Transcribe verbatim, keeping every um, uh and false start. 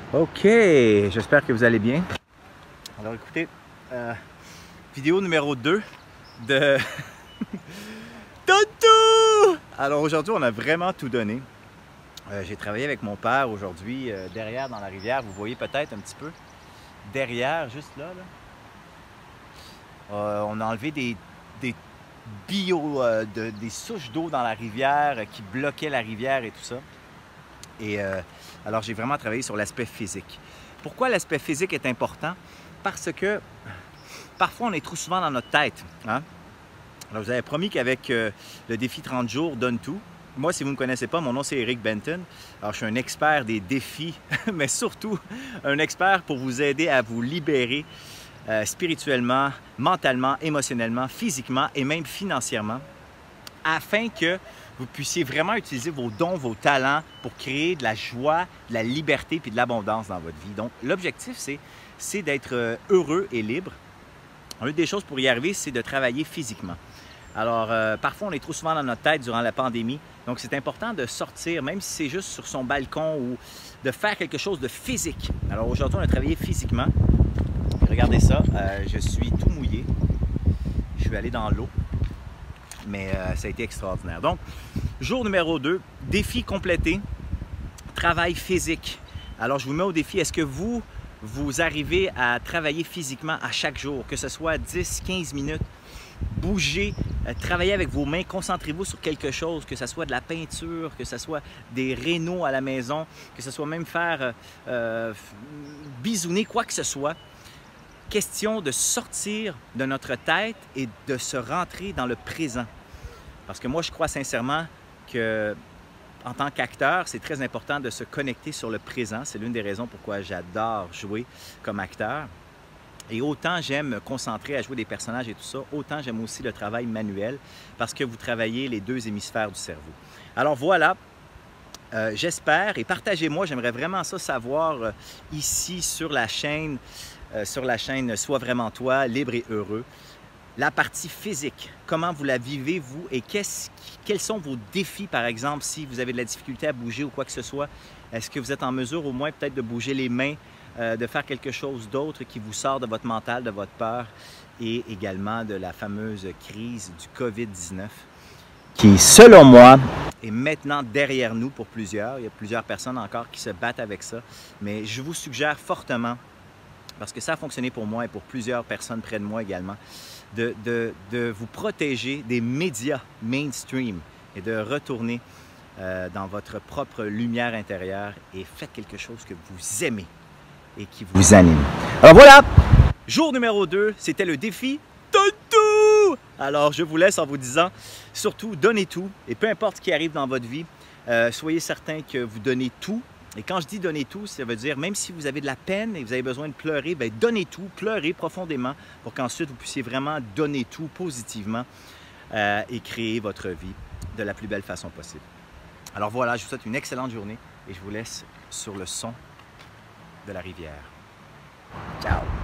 Ok, j'espère que vous allez bien. Alors écoutez, euh, vidéo numéro deux de Tontou! Alors aujourd'hui, on a vraiment tout donné. Euh, J'ai travaillé avec mon père aujourd'hui euh, derrière dans la rivière. Vous voyez peut-être un petit peu derrière, juste là. là. Euh, on a enlevé des, des bio, euh, de, des souches d'eau dans la rivière euh, qui bloquaient la rivière et tout ça. Et euh, alors j'ai vraiment travaillé sur l'aspect physique. Pourquoi l'aspect physique est important? Parce que parfois on est trop souvent dans notre tête. Hein? Alors, vous avez promis qu'avec euh, le défi trente jours, donne tout. Moi, si vous ne me connaissez pas, mon nom c'est Eric Benton. Alors, je suis un expert des défis, mais surtout un expert pour vous aider à vous libérer euh, spirituellement, mentalement, émotionnellement, physiquement et même financièrement, afin que vous puissiez vraiment utiliser vos dons, vos talents pour créer de la joie, de la liberté puis de l'abondance dans votre vie. Donc, l'objectif, c'est d'être heureux et libre. Une des choses pour y arriver, c'est de travailler physiquement. Alors, euh, parfois, on est trop souvent dans notre tête durant la pandémie. Donc, c'est important de sortir, même si c'est juste sur son balcon ou de faire quelque chose de physique. Alors, aujourd'hui, on a travaillé physiquement. Regardez ça, euh, je suis tout mouillé. Je suis allé dans l'eau, mais euh, ça a été extraordinaire. Donc, jour numéro deux, défi complété, travail physique. Alors, je vous mets au défi, est-ce que vous, vous arrivez à travailler physiquement à chaque jour, que ce soit dix, quinze minutes? Bougez, euh, travaillez avec vos mains, concentrez-vous sur quelque chose, que ce soit de la peinture, que ce soit des rénaux à la maison, que ce soit même faire euh, euh, bisouner, quoi que ce soit. Question de sortir de notre tête et de se rentrer dans le présent. Parce que moi, je crois sincèrement que en tant qu'acteur, c'est très important de se connecter sur le présent. C'est l'une des raisons pourquoi j'adore jouer comme acteur. Et autant j'aime me concentrer à jouer des personnages et tout ça, autant j'aime aussi le travail manuel parce que vous travaillez les deux hémisphères du cerveau. Alors voilà, euh, j'espère et partagez-moi, j'aimerais vraiment ça savoir euh, ici sur la chaîne, euh, sur la chaîne Sois vraiment toi, libre et heureux. La partie physique, comment vous la vivez vous et qu'est-ce, quels sont vos défis par exemple si vous avez de la difficulté à bouger ou quoi que ce soit? Est-ce que vous êtes en mesure au moins peut-être de bouger les mains? Euh, de faire quelque chose d'autre qui vous sort de votre mental, de votre peur et également de la fameuse crise du COVID dix-neuf qui, selon moi, est maintenant derrière nous pour plusieurs. Il y a plusieurs personnes encore qui se battent avec ça, mais je vous suggère fortement, parce que ça a fonctionné pour moi et pour plusieurs personnes près de moi également, de, de, de vous protéger des médias mainstream et de retourner euh, dans votre propre lumière intérieure et faites quelque chose que vous aimez et qui vous anime. Alors voilà, jour numéro deux, c'était le défi Tontou! Alors je vous laisse en vous disant, surtout donnez tout et peu importe ce qui arrive dans votre vie, euh, soyez certain que vous donnez tout. Et quand je dis donner tout, ça veut dire même si vous avez de la peine et vous avez besoin de pleurer, bien donnez tout, pleurez profondément pour qu'ensuite vous puissiez vraiment donner tout positivement euh, et créer votre vie de la plus belle façon possible. Alors voilà, je vous souhaite une excellente journée et je vous laisse sur le son de la rivière. Ciao!